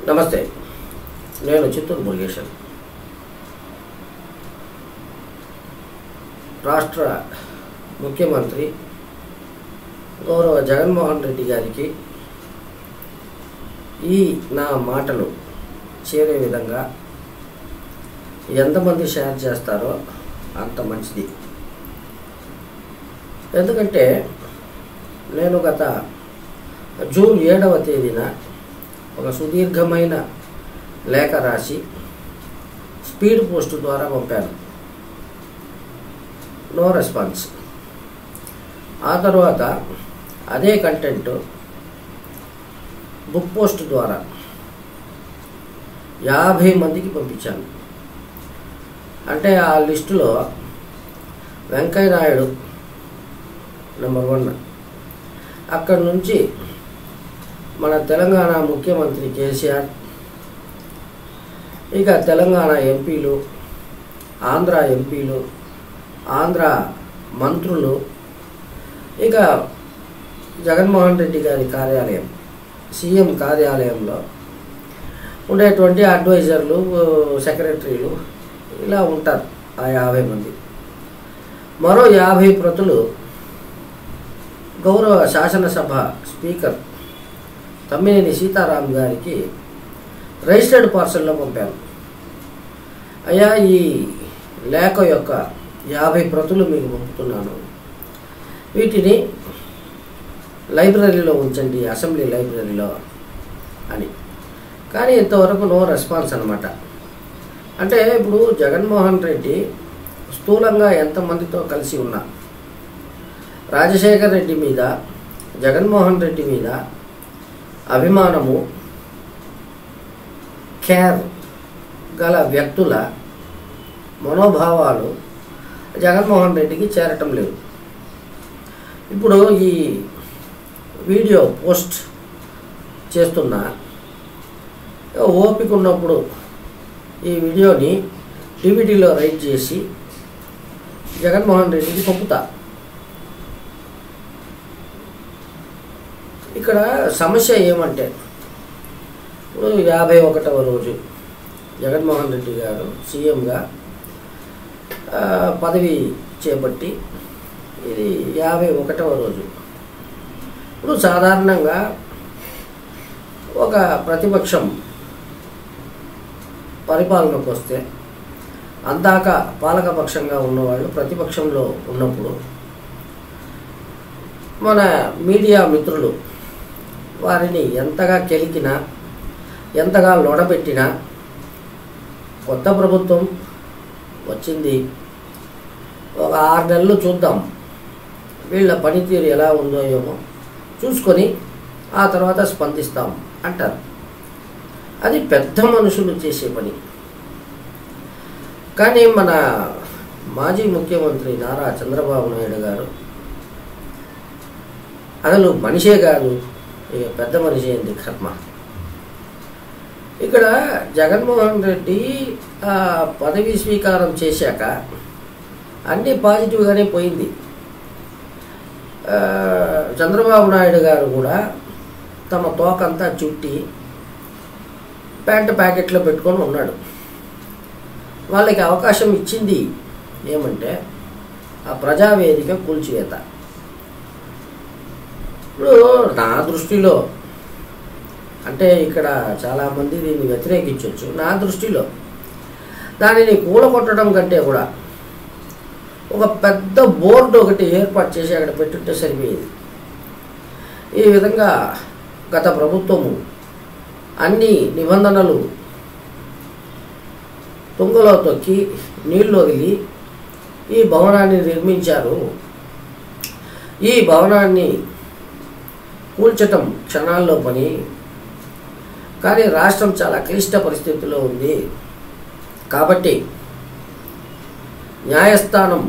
నమస్తే, నేను చిత్తూరు మురుగేశన్. రాష్ట్ర ముఖ్యమంత్రి గౌరవ జగన్మోహన్ రెడ్డి గారికి ఈ నా మాటలు చేరే విధంగా ఎంతమంది షేర్ చేస్తారో అంత మంచిది. ఎందుకంటే నేను గత జూన్ 7వ తేదీన ఒక సుదీర్ఘమైన లేఖ రాసి స్పీడ్ పోస్ట్ ద్వారా పంపాను. No response. ఆ తర్వాత అదే కంటెంట్ బుక్ పోస్ట్ ద్వారా 50 మందికి పంపించాను. అంటే ఆ లిస్టులో వెంకయ్య నాయుడు నెంబర్ 1. అక్కడి నుంచి మన తెలంగాణ ముఖ్యమంత్రి కేసీఆర్, ఇక తెలంగాణ ఎంపీలు, ఆంధ్ర ఎంపీలు, ఆంధ్ర మంత్రులు, ఇక జగన్మోహన్ రెడ్డి గారి కార్యాలయం, సీఎం కార్యాలయంలో ఉండేటువంటి అడ్వైజర్లు, సెక్రటరీలు ఇలా ఉంటారు. ఆ 50 మంది. మరో 50 ప్రతులు గౌరవ శాసనసభ స్పీకర్ తమ్మినేని సీతారాం గారికి రిజిస్టర్డ్ పార్సల్లో పంపాను. అయ్యా, ఈ లేఖ యొక్క 50 ప్రతులు మీకు పంపుతున్నాను, వీటిని లైబ్రరీలో ఉంచండి, అసెంబ్లీ లైబ్రరీలో అని. కానీ ఇంతవరకు నో రెస్పాన్స్ అన్నమాట. అంటే ఇప్పుడు జగన్మోహన్ రెడ్డి స్థూలంగా ఎంతమందితో కలిసి ఉన్నా రాజశేఖర్ రెడ్డి మీద, జగన్మోహన్ రెడ్డి మీద అభిమానము, కేర్ గల వ్యక్తుల మనోభావాలు జగన్మోహన్ రెడ్డికి చేరటం లేదు. ఇప్పుడు ఈ వీడియో పోస్ట్ చేస్తున్న ఓపిక ఉన్నప్పుడు ఈ వీడియోని డివిడీలో రైట్ చేసి జగన్మోహన్ రెడ్డికి పంపుతా. ఇక్కడ సమస్య ఏమంటే, ఇప్పుడు 51వ రోజు జగన్మోహన్ రెడ్డి గారు సీఎంగా పదవి చేపట్టి ఇది 51వ రోజు. ఇప్పుడు సాధారణంగా ఒక ప్రతిపక్షం పరిపాలనకు వస్తే, అందాక పాలకపక్షంగా ఉన్నవాళ్ళు ప్రతిపక్షంలో ఉన్నప్పుడు మన మీడియా మిత్రులు వారిని ఎంతగా కెలికినా, ఎంతగా లొడబెట్టినా, కొత్త ప్రభుత్వం వచ్చింది, ఒక 6 నెలలు చూద్దాం వీళ్ళ పనితీరు ఎలా ఉందో ఏమో చూసుకొని ఆ తర్వాత స్పందిస్తాం అంటారు. అది పెద్ద మనుషులు చేసే పని. కానీ మన మాజీ ముఖ్యమంత్రి నారా చంద్రబాబు నాయుడు గారు అసలు మనిషే కాదు, ఇక పెద్ద మనిషి ఏంది కర్మ. ఇక్కడ జగన్మోహన్ రెడ్డి పదవి స్వీకారం చేశాక అన్నీ పాజిటివ్గానే పోయింది. చంద్రబాబు నాయుడు గారు కూడా తమ తోకంతా చుట్టి ప్యాంటు ప్యాకెట్లో పెట్టుకొని ఉన్నాడు. వాళ్ళకి అవకాశం ఇచ్చింది ఏమంటే ఆ ప్రజావేదిక కూల్చివేత. ఇప్పుడు నా దృష్టిలో, అంటే ఇక్కడ చాలామంది దీన్ని వ్యతిరేకించవచ్చు, నా దృష్టిలో దానిని కూలగొట్టడం కంటే కూడా ఒక పెద్ద బోర్డు ఒకటి ఏర్పాటు చేసి అక్కడ పెట్టుంటే సరిపోయేది. ఈ విధంగా గత ప్రభుత్వము అన్ని నిబంధనలు తుంగలో తొక్కి నీళ్ళు వదిలి ఈ భవనాన్ని నిర్మించారు. ఈ భవనాన్ని కూల్చటం క్షణాల్లో పని. కానీ రాష్ట్రం చాలా క్లిష్ట పరిస్థితిలో ఉంది కాబట్టి న్యాయస్థానం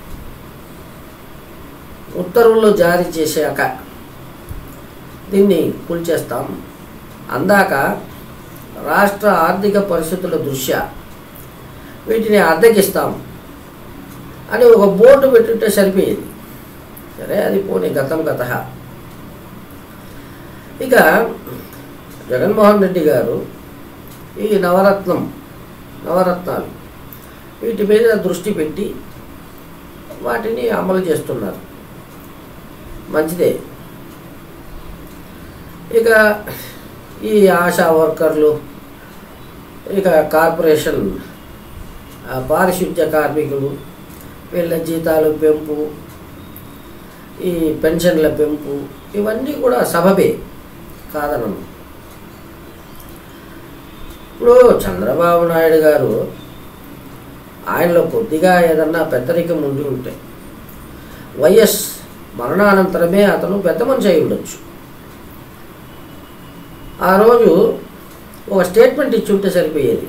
ఉత్తర్వులు జారీ చేశాక దీన్ని కూల్చేస్తాం, అందాక రాష్ట్ర ఆర్థిక పరిస్థితుల దృష్ట్యా వీటిని అద్దెకిస్తాం అని ఒక బోర్డు పెట్టుంటే సరిపోయేది. సరే, అది పోనీ గతం గత. ఇక జగన్మోహన్ రెడ్డి గారు ఈ నవరత్నాలు వీటి మీద దృష్టి పెట్టి వాటిని అమలు చేస్తున్నారు. మంచిదే. ఇక ఈ ఆశా వర్కర్లు, ఇక కార్పొరేషన్ పారిశుద్ధ్య కార్మికులు, వీళ్ళ జీతాలు పెంపు, ఈ పెన్షన్ల పెంపు, ఇవన్నీ కూడా సబబే కాదనను. ఇప్పుడు చంద్రబాబు నాయుడు గారు ఆయనలో కొద్దిగా ఏదన్నా పెద్దరికం ఉండి ఉంటే వైఎస్ మరణానంతరమే అతను పెద్ద మనిషి అయి ఉండొచ్చు. ఆ రోజు ఒక స్టేట్మెంట్ ఇచ్చి ఉంటే సరిపోయేది.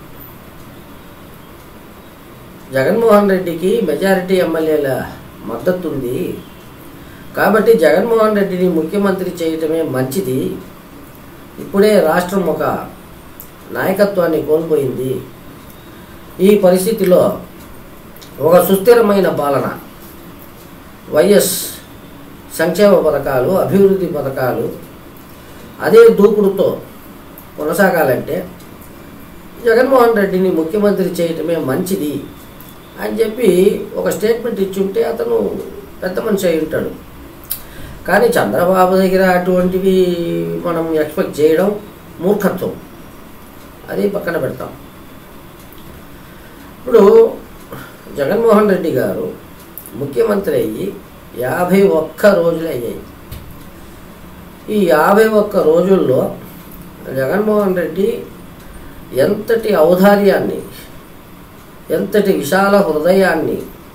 జగన్మోహన్ రెడ్డికి మెజారిటీ ఎమ్మెల్యేల మద్దతు ఉంది కాబట్టి జగన్మోహన్ రెడ్డిని ముఖ్యమంత్రి చేయటమే మంచిది. ఇప్పుడే రాష్ట్రం ఒక నాయకత్వాన్ని కోల్పోయింది. ఈ పరిస్థితిలో ఒక సుస్థిరమైన పాలన, వైఎస్ సంక్షేమ పథకాలు, అభివృద్ధి పథకాలు అదే దూకుడుతో కొనసాగాలంటే జగన్మోహన్ రెడ్డిని ముఖ్యమంత్రి చేయటమే మంచిది అని చెప్పి ఒక స్టేట్మెంట్ ఇచ్చుంటే అతను పెద్ద మనిషి అయి ఉంటాడు. కానీ చంద్రబాబు దగ్గర అటువంటివి మనం ఎక్స్పెక్ట్ చేయడం మూర్ఖత్వం. అది పక్కన పెడతాం. ఇప్పుడు జగన్మోహన్ రెడ్డి గారు ముఖ్యమంత్రి అయ్యి 51 రోజులే అయ్యాయి. ఈ 51 రోజుల్లో జగన్మోహన్ రెడ్డి ఎంతటి ఔదార్యాన్ని, ఎంతటి విశాల హృదయాన్ని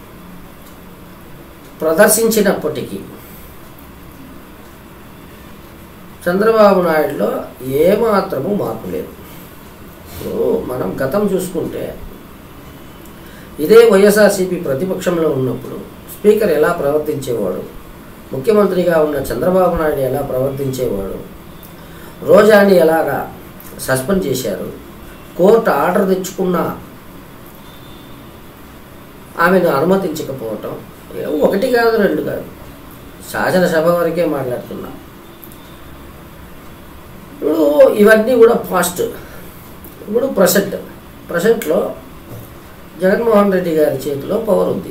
ప్రదర్శించినప్పటికీ చంద్రబాబు నాయుడులో ఏమాత్రము మార్పు లేదు. మనం గతం చూసుకుంటే ఇదే వైఎస్ఆర్సీపీ ప్రతిపక్షంలో ఉన్నప్పుడు స్పీకర్ ఎలా ప్రవర్తించేవాడు, ముఖ్యమంత్రిగా ఉన్న చంద్రబాబు నాయుడు ఎలా ప్రవర్తించేవాడు, రోజాని ఎలాగా సస్పెండ్ చేశారు, కోర్టు ఆర్డర్ తెచ్చుకున్న ఆమెను అనుమతించకపోవటం, ఒకటి కాదు రెండు కాదు, శాసనసభ వరకే మాట్లాడుతున్నా. ఇప్పుడు ఇవన్నీ కూడా పాస్ట్. ఇప్పుడు ప్రజెంట్లో జగన్మోహన్ రెడ్డి గారి చేతిలో పవర్ ఉంది.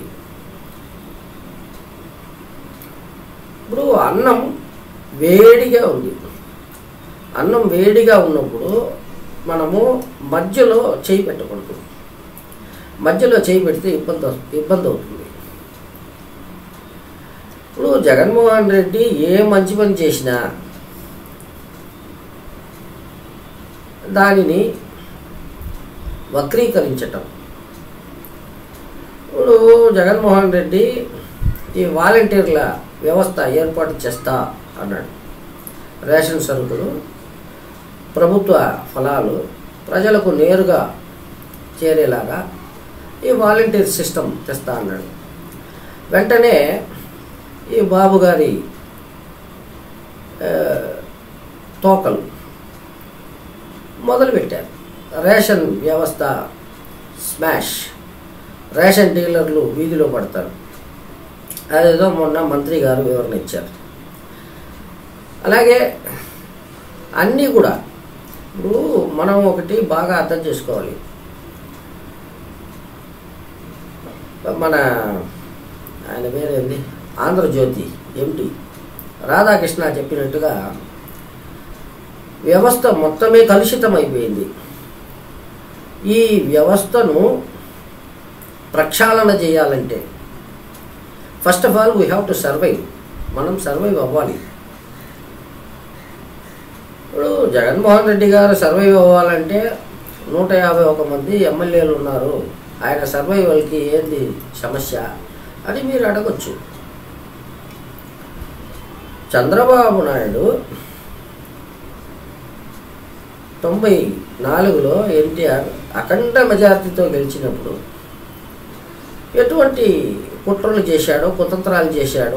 ఇప్పుడు అన్నం వేడిగా ఉంది. అన్నం వేడిగా ఉన్నప్పుడు మనము మధ్యలో చేయి పెట్టకూడదు. మధ్యలో చేయి పెడితే ఇబ్బంది అవుతుంది. ఇప్పుడు జగన్మోహన్ రెడ్డి ఏ మంచి పని చేసినా దానిని వక్రీకరించటం. ఇప్పుడు జగన్మోహన్ రెడ్డి ఈ వాలంటీర్ల వ్యవస్థ ఏర్పాటు చేస్తా అన్నాడు. రేషన్ సరుకులు, ప్రభుత్వ ఫలాలు ప్రజలకు నేరుగా చేరేలాగా ఈ వాలంటీర్ సిస్టమ్ తెస్తా అన్నాడు. వెంటనే ఈ బాబు గారి తోకలు మొదలుపెట్టారు. రేషన్ వ్యవస్థ స్మాష్, రేషన్ డీలర్లు వీధిలో పడతారు. అదేదో మొన్న మంత్రి గారు వివరణ ఇచ్చారు. అలాగే అన్నీ కూడా ఇప్పుడు మనం ఒకటి బాగా అర్థం చేసుకోవాలి. మన ఆయన పేరేంది, ఆంధ్రజ్యోతి ఎండి రాధాకృష్ణ చెప్పినట్టుగా వ్యవస్థ మొత్తమే కలుషితం అయిపోయింది. ఈ వ్యవస్థను ప్రక్షాళన చేయాలంటే first of all we have to survive. మనం సర్వైవ్ అవ్వాలి. ఇప్పుడు జగన్మోహన్ రెడ్డి గారు సర్వైవ్ అవ్వాలంటే 151 మంది ఎమ్మెల్యేలు ఉన్నారు, ఆయన సర్వైవల్కి ఏంది సమస్య అని మీరు అడగచ్చు. చంద్రబాబు నాయుడు 94లో ఎన్టీఆర్ అఖండ మెజార్టీతో గెలిచినప్పుడు ఎటువంటి కుట్రలు చేశాడో, కుతంత్రాలు చేశాడో,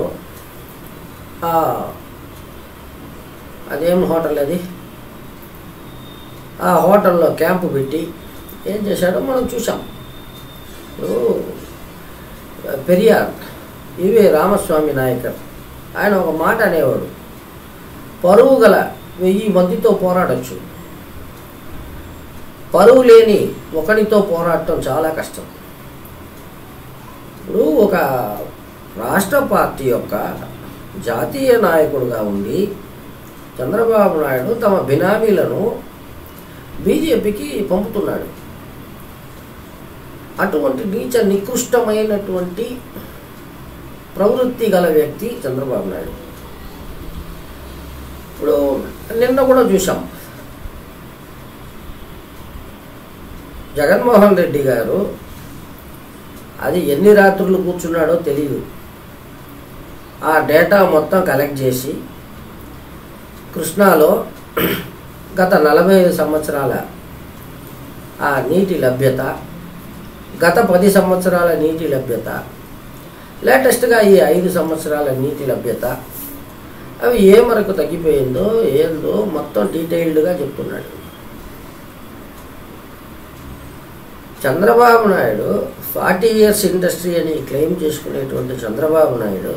అదేం హోటల్ అది, ఆ హోటల్లో క్యాంపు పెట్టి ఏం చేశాడో మనం చూసాం. పెరియార్ ఇవే రామస్వామి నాయకర్ ఆయన ఒక మాట అనేవాడు, పరువు గల 1000 మందితో పోరాడచ్చు, పరువు లేని ఒకరితో పోరాడటం చాలా కష్టం. ఇప్పుడు ఒక రాష్ట్ర పార్టీ యొక్క జాతీయ నాయకుడుగా ఉండి చంద్రబాబు నాయుడు తమ బినామీలను బీజేపీకి పంపుతున్నాడు. అటువంటి నీచ నికృష్టమైనటువంటి ప్రవృత్తి గల వ్యక్తి చంద్రబాబు నాయుడు. ఇప్పుడు నిన్న కూడా చూసాం, జగన్మోహన్ రెడ్డి గారు అది ఎన్ని రాత్రులు కూర్చున్నాడో తెలియదు, ఆ డేటా మొత్తం కలెక్ట్ చేసి కృష్ణాలో గత 45 సంవత్సరాల ఆ నీటి లభ్యత, గత 10 సంవత్సరాల నీటి లభ్యత, లేటెస్ట్గా ఈ 5 సంవత్సరాల నీటి లభ్యత, అవి ఏ వరకు తగ్గిపోయిందో ఏందో మొత్తం డీటెయిల్డ్గా చెప్తున్నాడు. చంద్రబాబు నాయుడు 40 years ఇండస్ట్రీ అని క్లెయిమ్ చేసుకునేటువంటి చంద్రబాబు నాయుడు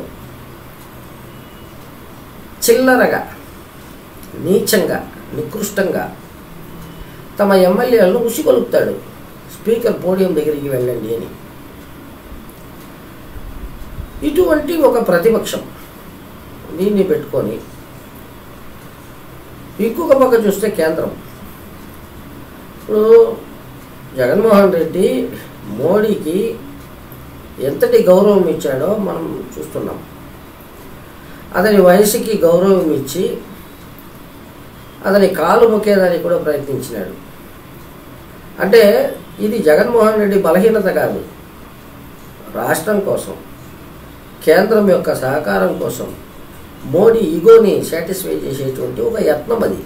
చిల్లరగా, నీచంగా, నికృష్టంగా తమ ఎమ్మెల్యేలను ఉసిగొలుపుతాడు. స్పీకర్ పోడియం దగ్గరికి వెళ్ళండి అని. ఇటువంటి ఒక ప్రతిపక్షం దీన్ని పెట్టుకొని ఇంకొక పక్క చూస్తే కేంద్రం. ఇప్పుడు జగన్మోహన్ రెడ్డి మోడీకి ఎంతటి గౌరవం ఇచ్చాడో మనం చూస్తున్నాం. అతని వయసుకి గౌరవం ఇచ్చి అతని కాలు మొక్కేదానికి కూడా ప్రయత్నించినాడు. అంటే ఇది జగన్మోహన్ రెడ్డి బలహీనత కాదు, రాష్ట్రం కోసం, కేంద్రం యొక్క సహకారం కోసం మోడీ ఈగోని సాటిస్ఫై చేసేటువంటి ఒక యత్నం అది.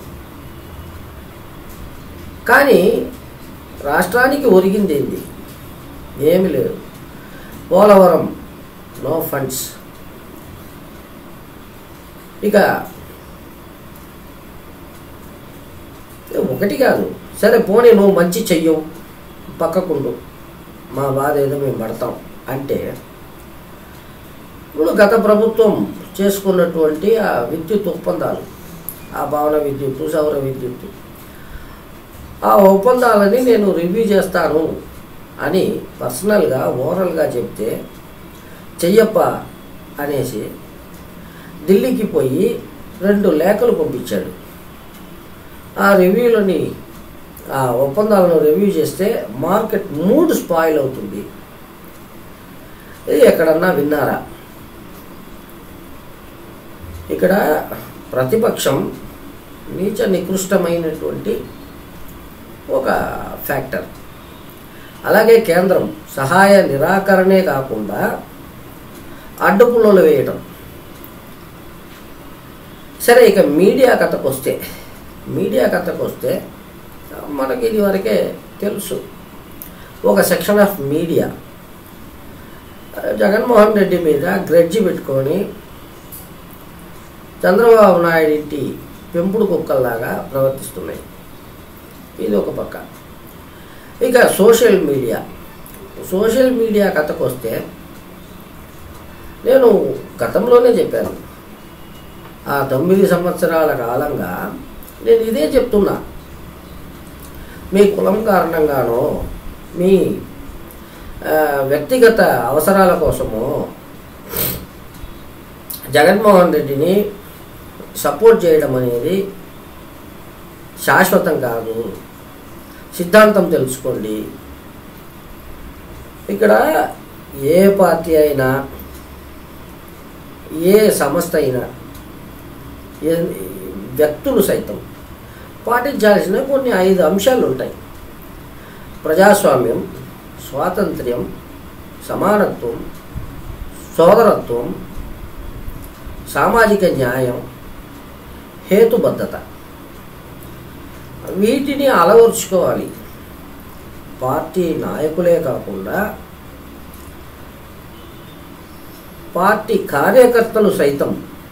కానీ రాష్ట్రానికి ఒరిగింది ఏంది? ఏమి లేదు. Polavaram no funds. ఇక ఒకటి కాదు, సరే పోనీ నువ్వు మంచి చెయ్యవు, పక్కకుండు, మా బాధ ఏదో మేము పడతాం అంటే, ఇప్పుడు గత ప్రభుత్వం చేసుకున్నటువంటి ఆ విద్యుత్ ఒప్పందాలు, ఆ భవన విద్యుత్, సౌర విద్యుత్, ఆ ఒప్పందాలని నేను రివ్యూ చేస్తాను అని పర్సనల్గా ఓరల్గా చెప్తే చెయ్యప్ప అనేసి ఢిల్లీకి పోయి 2 లేఖలు పంపించాడు. ఆ రివ్యూలని, ఆ ఒప్పందాలను రివ్యూ చేస్తే మార్కెట్ మూడ్ స్పాయిల్ అవుతుంది. ఇది ఎక్కడన్నా విన్నారా? ఇక్కడ ప్రతిపక్షం నీచ నికృష్టమైనటువంటి ఒక ఫ్యాక్టర్. అలాగే కేంద్రం సహాయ నిరాకరణే కాకుండా అడ్డుపుల్లలు వేయటం. సరే, ఇక మీడియా కథకు వస్తే మనకి ఇది వరకే తెలుసు. ఒక section of media Jaganmohan Reddy మీద గ్రెడ్జి పెట్టుకొని చంద్రబాబు నాయుడు ఇంటి పెంపుడు కుక్కల్లాగా ప్రవర్తిస్తున్నాయి. ఇది ఒక పక్క. ఇక సోషల్ మీడియా కథకు వస్తే నేను గతంలోనే చెప్పాను, ఆ 9 సంవత్సరాల కాలంగా నేను ఇదే చెప్తున్నా. మీ కులం కారణంగానో, మీ వ్యక్తిగత అవసరాల కోసమో జగన్మోహన్ రెడ్డిని సపోర్ట్ చేయడం అనేది శాశ్వతం కాదు. సిద్ధాంతం తెలుసుకోండి. ఇక్కడ ఏ పార్టీ అయినా, ఏ సంస్థ అయినా, వ్యక్తులు సైతం పాటించాల్సిన కొన్ని 5 అంశాలు ఉంటాయి. ప్రజాస్వామ్యం, స్వాతంత్ర్యం, సమానత్వం, సోదరత్వం, సామాజిక న్యాయం, హేతుబద్ధత. వీటిని అలవర్చుకోవాలి. పార్టీ నాయకులే కాకుండా పార్టీ కార్యకర్తలు సైతం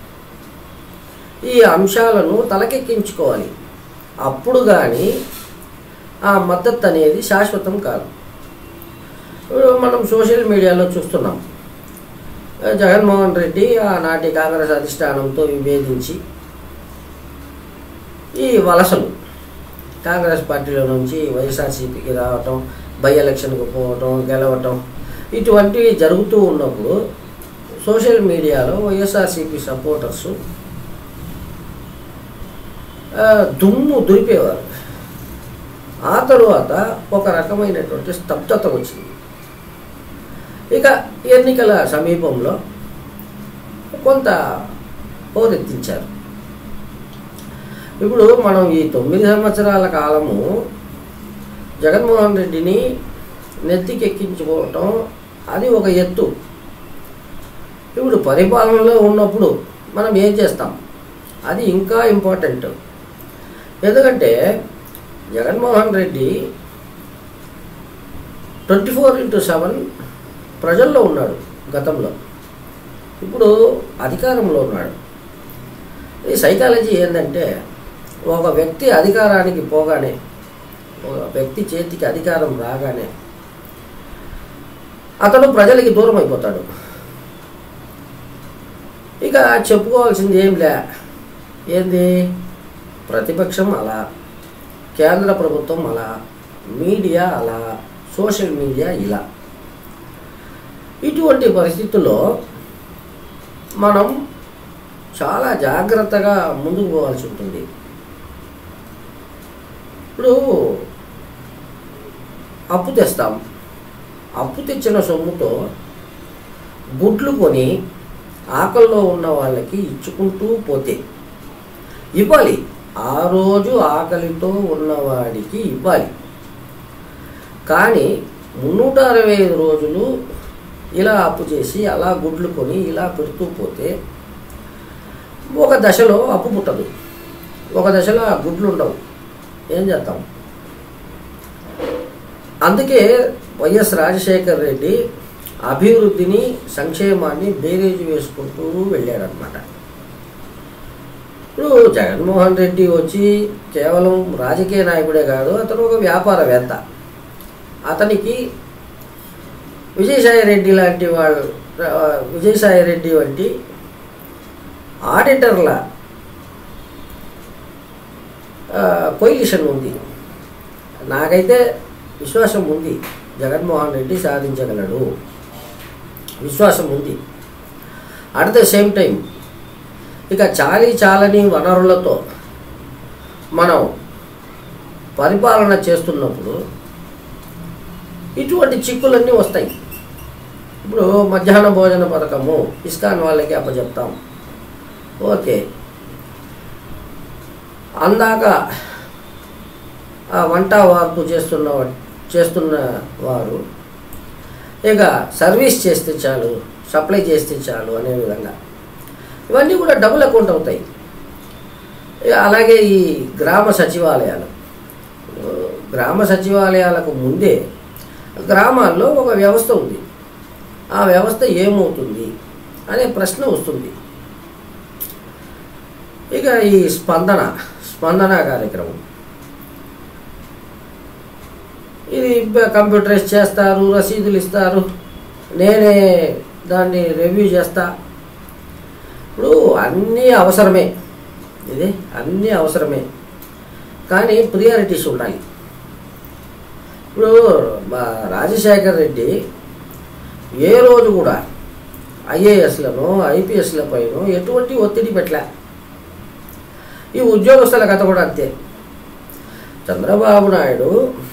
ఈ అంశాలను తలకెక్కించుకోవాలి. అప్పుడు కానీ ఆ మద్దతు అనేది శాశ్వతం కాదు. మనం సోషల్ మీడియాలో చూస్తున్నాం, జగన్మోహన్ రెడ్డి ఆనాటి కాంగ్రెస్ అధిష్టానంతో విభేదించి ఈ వలసలు కాంగ్రెస్ పార్టీలో నుంచి వైఎస్ఆర్సీపీకి రావటం, బై ఎలక్షన్కి పోవటం, గెలవటం ఇటువంటివి జరుగుతూ ఉన్నప్పుడు సోషల్ మీడియాలో వైఎస్ఆర్సీపీ సపోర్టర్సు దుమ్ము దులిపేవారు. ఆ తరువాత ఒక రకమైనటువంటి స్తబ్దత వచ్చింది. ఇక ఎన్నికల సమీపంలో కొంత హోరెత్తించారు. ఇప్పుడు మనం ఈ 9 సంవత్సరాల కాలము జగన్మోహన్ రెడ్డిని నెత్తికెక్కించుకోవటం అది ఒక ఎత్తు. ఇప్పుడు పరిపాలనలో ఉన్నప్పుడు మనం ఏం చేస్తాం అది ఇంకా ఇంపార్టెంట్. ఎందుకంటే జగన్మోహన్ రెడ్డి 24/7 ప్రజల్లో ఉన్నాడు గతంలో, ఇప్పుడు అధికారంలో ఉన్నాడు. ఈ సైకాలజీ ఏంటంటే ఒక వ్యక్తి అధికారానికి పోగానే, ఒక వ్యక్తి చేతికి అధికారం రాగానే అతడు ప్రజలకి దూరం అయిపోతాడు. ఇక చెప్పుకోవాల్సింది ఏంది ప్రతిపక్షం అలా, కేంద్ర ప్రభుత్వం అలా, మీడియా అలా, సోషల్ మీడియా ఇలా. ఇటువంటి పరిస్థితుల్లో మనం చాలా జాగ్రత్తగా ముందుకు పోవాల్సి ఉంటుంది. ఇప్పుడు అప్పు తెస్తాం, అప్పు తెచ్చిన సొమ్ముతో గుడ్లు కొని ఆకలిలో ఉన్న వాళ్ళకి ఇచ్చుకుంటూ పోతే ఇవ్వాలి. ఆ రోజు ఆకలితో ఉన్నవాడికి ఇవ్వాలి. కానీ 365 రోజులు ఇలా అప్పు చేసి అలా గుడ్లు కొని ఇలా పెడుతూ పోతే ఒక దశలో అప్పు పుట్టదు, ఒక దశలో ఆ గుడ్లు ఉండవు. ఏం చేస్తాం? అందుకే వైఎస్ రాజశేఖర్ రెడ్డి అభివృద్ధిని, సంక్షేమాన్ని బేరేజు వేసుకుంటూ వెళ్ళాడనమాట. ఇప్పుడు జగన్మోహన్ రెడ్డి వచ్చి కేవలం రాజకీయ నాయకుడే కాదు, అతను ఒక వ్యాపారవేత్త. అతనికి విజయసాయి రెడ్డి వంటి ఆడిటర్ల కొయిలిషన్ ఉంది. నాకైతే విశ్వాసం ఉంది జగన్మోహన్ రెడ్డి సాధించగలడు, విశ్వాసం ఉంది. అట్ ద సేమ్ టైం ఇక చాలని వనరులతో మనం పరిపాలన చేస్తున్నప్పుడు ఇటువంటి చిక్కులన్నీ వస్తాయి. ఇప్పుడు మధ్యాహ్న భోజన పథకము ఇస్కాన్ వాళ్ళకి అప్పచెప్తాం, ఓకే. అందాక వంట వార్పు చేస్తున్న వారు ఇక సర్వీస్ చేస్తే చాలు, సప్లై చేస్తే చాలు అనే విధంగా ఇవన్నీ కూడా డబుల్ అకౌంట్ అవుతాయి. అలాగే ఈ గ్రామ సచివాలయాలకు ముందే గ్రామాల్లో ఒక వ్యవస్థ ఉంది. ఆ వ్యవస్థ ఏమవుతుంది అనే ప్రశ్న వస్తుంది. ఇక ఈ స్పందన కార్యక్రమం, ఇది కంప్యూటరైజ్ చేస్తారు, రసీదులు ఇస్తారు, నేనే దాన్ని రివ్యూ చేస్తా. ఇప్పుడు అన్నీ అవసరమే, అన్నీ అవసరమే, కానీ ప్రియారిటీస్ ఉండాలి. ఇప్పుడు రాజశేఖర్ రెడ్డి ఏ రోజు కూడా ఐఏఎస్లను, ఐపీఎస్ల పైన ఎటువంటి ఒత్తిడి పెట్టలే. ఈ ఉద్యోగస్తుల కథ కూడా అంతే. చంద్రబాబు నాయుడు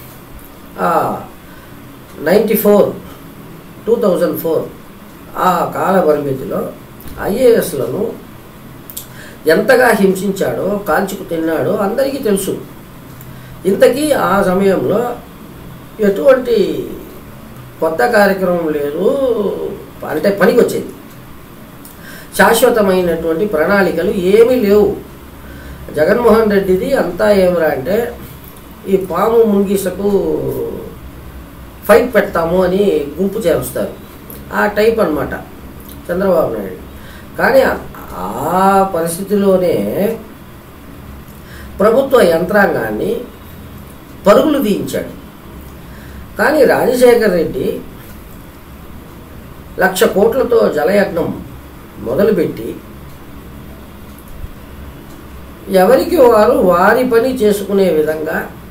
2004 ఆ కాల పరిమితిలో ఐఏఎస్లను ఎంతగా హింసించాడో, కాల్చుకు తిన్నాడో అందరికీ తెలుసు. ఇంతకీ ఆ సమయంలో ఎటువంటి కొత్త కార్యక్రమం లేదు, అంటే పనికి వచ్చేది. శాశ్వతమైనటువంటి ప్రణాళికలు ఏమీ లేవు. జగన్మోహన్ రెడ్డిది అంతా ఏమరా అంటే ఈ పాము ముంగీసకు ఫైట్ పెడతాము అని గుంపు చేరుస్తారు, ఆ టైప్ అన్నమాట చంద్రబాబు నాయుడు. కానీ ఆ పరిస్థితిలోనే ప్రభుత్వ యంత్రాంగాన్ని పరుగులు తీయించాడు. కానీ రాజశేఖర్ రెడ్డి 1,00,000 కోట్లతో జలయజ్ఞం మొదలుపెట్టి ఎవరికి వారు వారి పని చేసుకునే విధంగా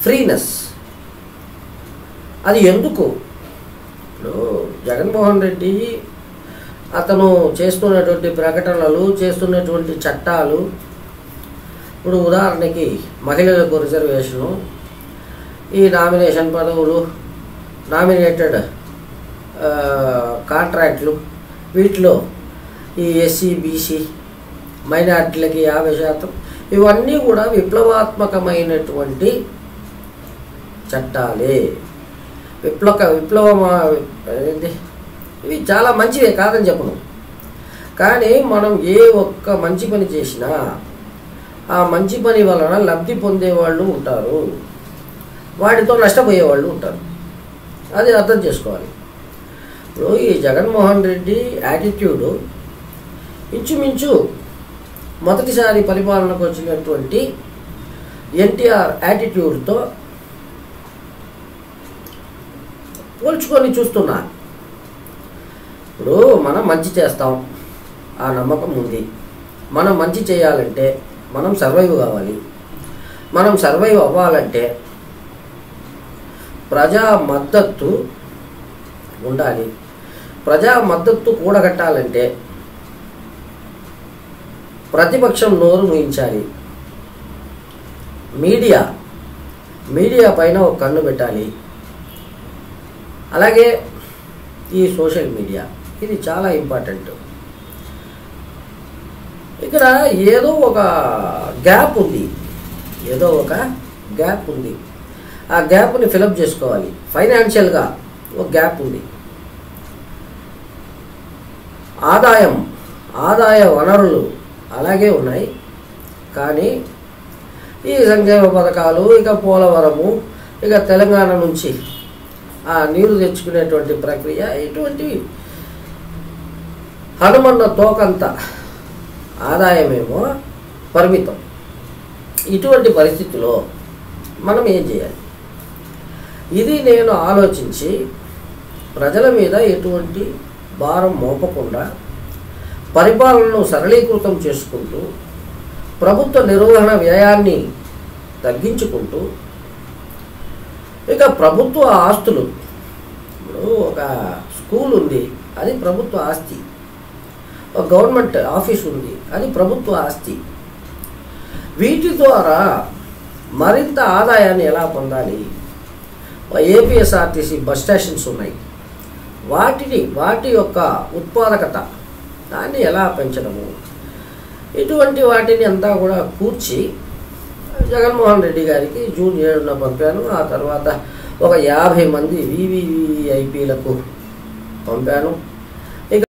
ఫ్రీనెస్. అది ఎందుకు? ఇప్పుడు జగన్మోహన్ రెడ్డి అతను చేస్తున్నటువంటి ప్రకటనలు, చేస్తున్నటువంటి చట్టాలు, ఇప్పుడు ఉదాహరణకి మహిళలకు రిజర్వేషను, ఈ నామినేషన్ పదవులు, నామినేటెడ్ కాంట్రాక్ట్లు, వీటిలో ఈ ఎస్సీ బీసీ మైనార్టీలకి 50%, ఇవన్నీ కూడా విప్లవాత్మకమైనటువంటి చట్టాలే. విప్లవం ఏంటి, ఇవి చాలా మంచివే, కాదని చెప్పను. కానీ మనం ఏ ఒక్క మంచి పని చేసినా ఆ మంచి పని వలన లబ్ధి పొందేవాళ్ళు ఉంటారు, వాటితో నష్టపోయేవాళ్ళు ఉంటారు. అది అర్థం చేసుకోవాలి. ఇప్పుడు ఈ జగన్మోహన్ రెడ్డి యాటిట్యూడు ఇంచుమించు మొదటిసారి పరిపాలనకు వచ్చినటువంటి ఎన్టీఆర్ యాటిట్యూడ్తో పోల్చుకొని చూస్తున్నా. ఇప్పుడు మనం మంచి చేస్తాం, ఆ నమ్మకం ఉంది. మనం మంచి చేయాలంటే మనం సర్వైవ్ కావాలి. మనం సర్వైవ్ అవ్వాలంటే ప్రజా మద్దతు ఉండాలి. ప్రజా మద్దతు కూడగట్టాలంటే ప్రతిపక్షం నోరు మూయించాలి. మీడియా పైన ఒక కన్ను పెట్టాలి. అలాగే ఈ సోషల్ మీడియా, ఇది చాలా ఇంపార్టెంట్. ఇక్కడ ఏదో ఒక గ్యాప్ ఉంది. ఆ గ్యాప్ని ఫిలప్ చేసుకోవాలి. ఫైనాన్షియల్గా ఒక గ్యాప్ ఉంది. ఆదాయ వనరులు అలాగే ఉన్నాయి. కానీ ఈ సంక్షేమ పథకాలు, ఇక పోలవరము, ఇక తెలంగాణ నుంచి ఆ నీరు తెచ్చుకునేటువంటి ప్రక్రియ, ఇటువంటివి హనుమన్న తోకంత ఆదాయమేమో పరిమితం. ఇటువంటి పరిస్థితిలో మనం ఏం చేయాలి? ఇది నేను ఆలోచించి ప్రజల మీద ఎటువంటి భారం మోపకుండా పరిపాలనను సరళీకృతం చేసుకుంటూ ప్రభుత్వ నిర్వహణ వ్యయాన్ని తగ్గించుకుంటూ, ఇక ప్రభుత్వ ఆస్తులు, ఇప్పుడు ఒక స్కూల్ ఉంది, అది ప్రభుత్వ ఆస్తి. ఒక గవర్నమెంట్ ఆఫీస్ ఉంది, అది ప్రభుత్వ ఆస్తి. వీటి ద్వారా మరింత ఆదాయాన్ని ఎలా పొందాలి? ఏపీఎస్ఆర్టీసీ బస్ స్టేషన్స్ ఉన్నాయి, వాటి యొక్క ఉత్పాదకత దాన్ని ఎలా పెంచడము, ఇటువంటి వాటిని అంతా కూడా కూర్చి జగన్మోహన్ రెడ్డి గారికి జూన్ 7న పంపాను. ఆ తర్వాత ఒక 50 మంది VVIPలకు పంపాను.